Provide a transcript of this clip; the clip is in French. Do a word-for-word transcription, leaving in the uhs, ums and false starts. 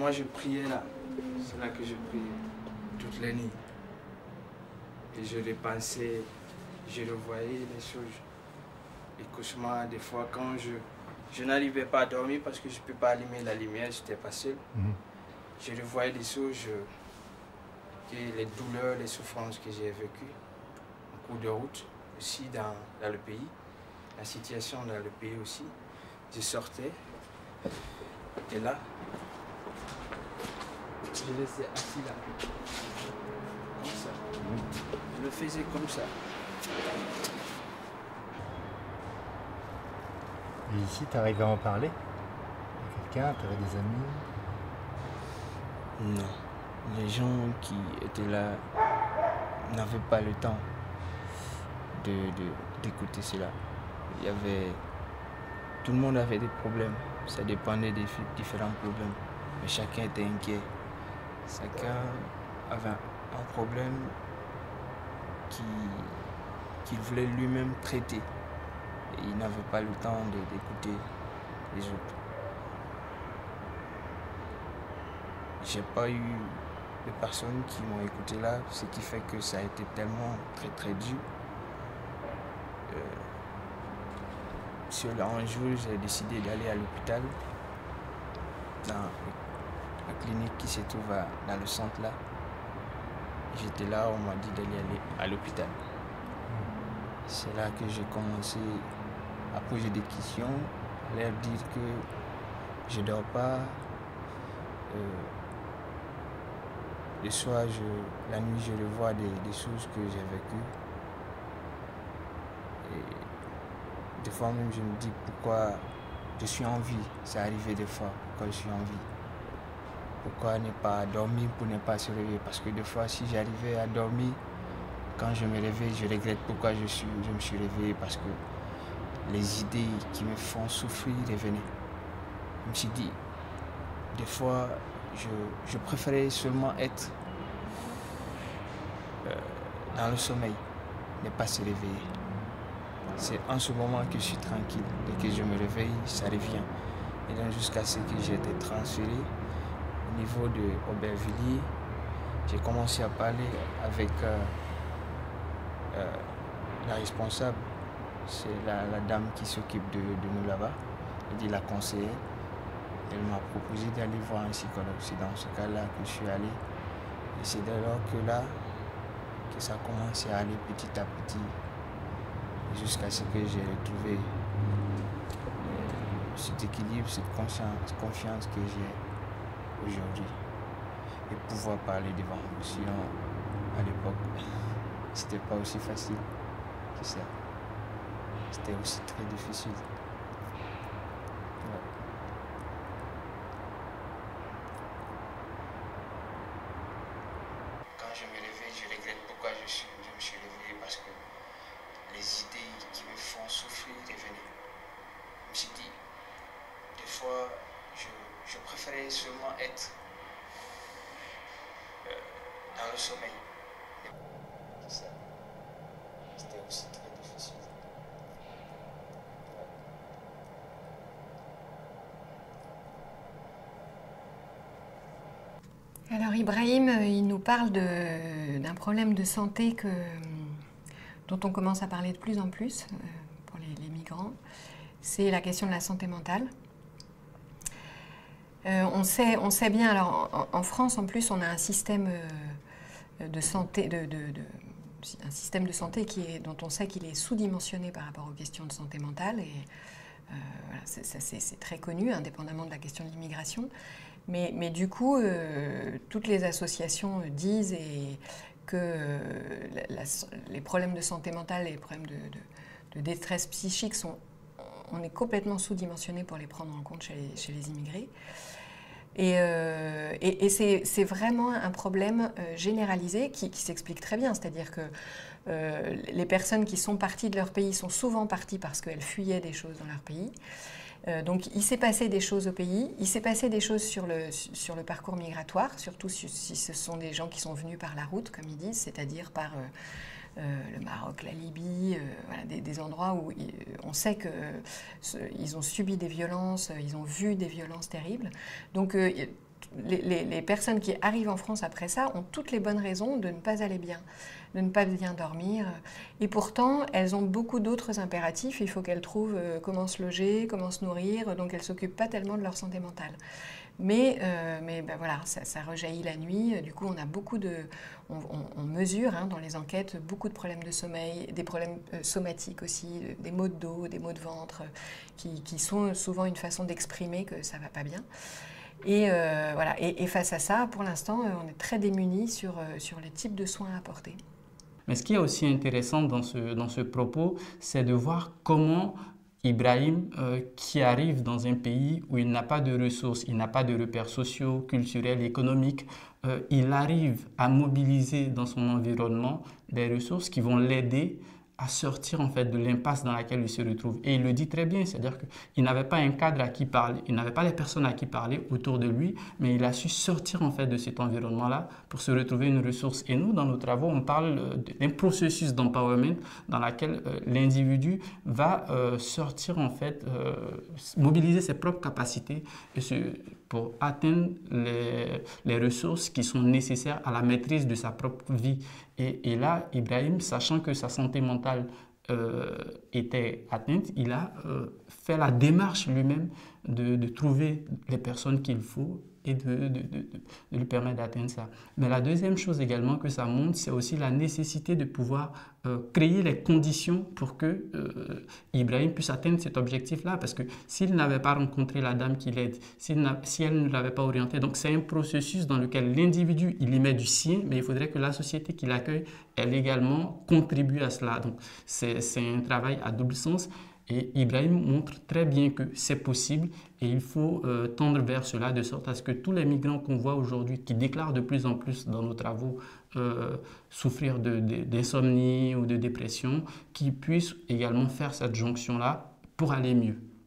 moi je priais là. C'est là que je priais toutes les nuits. Et je les pensais, je revoyais les choses. Les cauchemars, des fois quand je, je n'arrivais pas à dormir parce que je ne peux pas allumer la lumière, je n'étais pas seul. Mm-hmm. Je revoyais des choses, je, et les douleurs, les souffrances que j'ai vécues en cours de route, aussi dans, dans le pays, la situation dans le pays aussi. Je sortais, et là, je restais assis là, comme ça. Je le faisais comme ça. Et ici, tu arrives à en parler à quelqu'un, tu avais des amis? Non. Les gens qui étaient là n'avaient pas le temps de, de, d'écouter cela. Il y avait... Tout le monde avait des problèmes. Ça dépendait des différents problèmes. Mais chacun était inquiet. Chacun avait un problème qui, qu'il voulait lui-même traiter. Et il n'avait pas le temps de, d'écouter les autres. J'ai pas eu de personnes qui m'ont écouté là, ce qui fait que ça a été tellement très très dur. Euh, sur un jour, j'ai décidé d'aller à l'hôpital, dans la clinique qui se trouve à, dans le centre là. J'étais là, on m'a dit d'aller aller à l'hôpital. C'est là que j'ai commencé à poser des questions, à leur dire que je ne dors pas. Euh, le soir, je, la nuit, je revois des, des choses que j'ai vécues. Et des fois même, je me dis pourquoi je suis en vie. C'est arrivé des fois, pourquoi je suis en vie. Pourquoi ne pas dormir pour ne pas se réveiller? Parce que des fois, si j'arrivais à dormir, quand je me réveille, je regrette pourquoi je, suis, je me suis réveillé. Parce que les idées qui me font souffrir revenaient. Je me suis dit, des fois, je, je préférais seulement être euh, dans le sommeil, ne pas se réveiller. C'est en ce moment que je suis tranquille. Dès que je me réveille, ça revient. Et donc jusqu'à ce que j'ai été transféré au niveau de Aubervilliers, j'ai commencé à parler avec euh, euh, la responsable. C'est la, la dame qui s'occupe de, de nous là-bas. Elle dit la conseillère. Elle m'a proposé d'aller voir un psychologue. C'est dans ce cas-là que je suis allé. Et c'est dès lors que là, que ça a commencé à aller petit à petit, jusqu'à ce que j'ai retrouvé euh, cet équilibre, cette conscience, confiance que j'ai aujourd'hui. Et pouvoir parler devant vous. Sinon, à l'époque, c'était pas aussi facile que ça. C'était aussi très difficile. Ouais. Quand je me réveille, je regrette pourquoi je, suis, je me suis réveillé, parce que les idées qui me font souffrir revenaient. Je me suis dit, des fois, je, je préférais seulement être euh, dans le sommeil. Ça, c'était aussi très difficile. Alors Ibrahim, il nous parle d'un problème de santé que, dont on commence à parler de plus en plus euh, pour les, les migrants. C'est la question de la santé mentale. Euh, on, sait, on sait bien, alors en, en France en plus, on a un système euh, de santé, de, de, de, un système de santé qui est, dont on sait qu'il est sous-dimensionné par rapport aux questions de santé mentale. Et euh, voilà, c'est très connu, indépendamment de la question de l'immigration. Mais, mais du coup, euh, toutes les associations disent et que euh, la, la, les problèmes de santé mentale et les problèmes de, de, de détresse psychique, sont, on est complètement sous-dimensionné pour les prendre en compte chez les, chez les immigrés. Et, euh, et, et c'est vraiment un problème euh, généralisé qui, qui s'explique très bien. C'est-à-dire que euh, les personnes qui sont parties de leur pays sont souvent parties parce qu'elles fuyaient des choses dans leur pays. Euh, donc il s'est passé des choses au pays, il s'est passé des choses sur le, sur le parcours migratoire, surtout si, si ce sont des gens qui sont venus par la route, comme ils disent, c'est-à-dire par euh, euh, le Maroc, la Libye, euh, voilà, des, des endroits où il, on sait qu'ils ont subi des violences, ils ont vu des violences terribles. Donc euh, les, les, les personnes qui arrivent en France après ça ont toutes les bonnes raisons de ne pas aller bien, de ne pas bien dormir. Et pourtant, elles ont beaucoup d'autres impératifs. Il faut qu'elles trouvent comment se loger, comment se nourrir, donc elles ne s'occupent pas tellement de leur santé mentale. Mais, euh, mais ben voilà, ça, ça rejaillit la nuit. Du coup, on a beaucoup de, on, on, on mesure hein, dans les enquêtes beaucoup de problèmes de sommeil, des problèmes euh, somatiques aussi, des maux de dos, des maux de ventre, qui, qui sont souvent une façon d'exprimer que ça va pas bien. Et euh, voilà. Et, et face à ça, pour l'instant, on est très démunis sur sur les types de soins à apporter. Mais ce qui est aussi intéressant dans ce dans ce propos, c'est de voir comment Ibrahim, euh, qui arrive dans un pays où il n'a pas de ressources, il n'a pas de repères sociaux, culturels, économiques, euh, il arrive à mobiliser dans son environnement des ressources qui vont l'aider à sortir en fait de l'impasse dans laquelle il se retrouve. Et il le dit très bien, c'est-à-dire qu'il n'avait pas un cadre à qui parler, il n'avait pas les personnes à qui parler autour de lui, mais il a su sortir en fait de cet environnement-là pour se retrouver une ressource. Et nous, dans nos travaux, on parle d'un processus d'empowerment dans lequel euh, l'individu va euh, sortir en fait, euh, mobiliser ses propres capacités et se, pour atteindre les, les ressources qui sont nécessaires à la maîtrise de sa propre vie. Et, et là, Ibrahim, sachant que sa santé mentale euh, était atteinte, il a euh, fait la démarche lui-même de, de trouver les personnes qu'il faut et de, de, de, de lui permettre d'atteindre ça. Mais la deuxième chose également que ça montre, c'est aussi la nécessité de pouvoir euh, créer les conditions pour que euh, Ibrahim puisse atteindre cet objectif-là. Parce que s'il n'avait pas rencontré la dame qui l'aide, si elle ne l'avait pas orienté, donc c'est un processus dans lequel l'individu, il y met du sien, mais il faudrait que la société qui l'accueille, elle également contribue à cela. Donc c'est un travail à double sens. Et Ibrahim montre très bien que c'est possible et il faut euh, tendre vers cela de sorte à ce que tous les migrants qu'on voit aujourd'hui, qui déclarent de plus en plus dans nos travaux euh, souffrir d'insomnie ou de dépression, qui puissent également faire cette jonction-là pour aller mieux.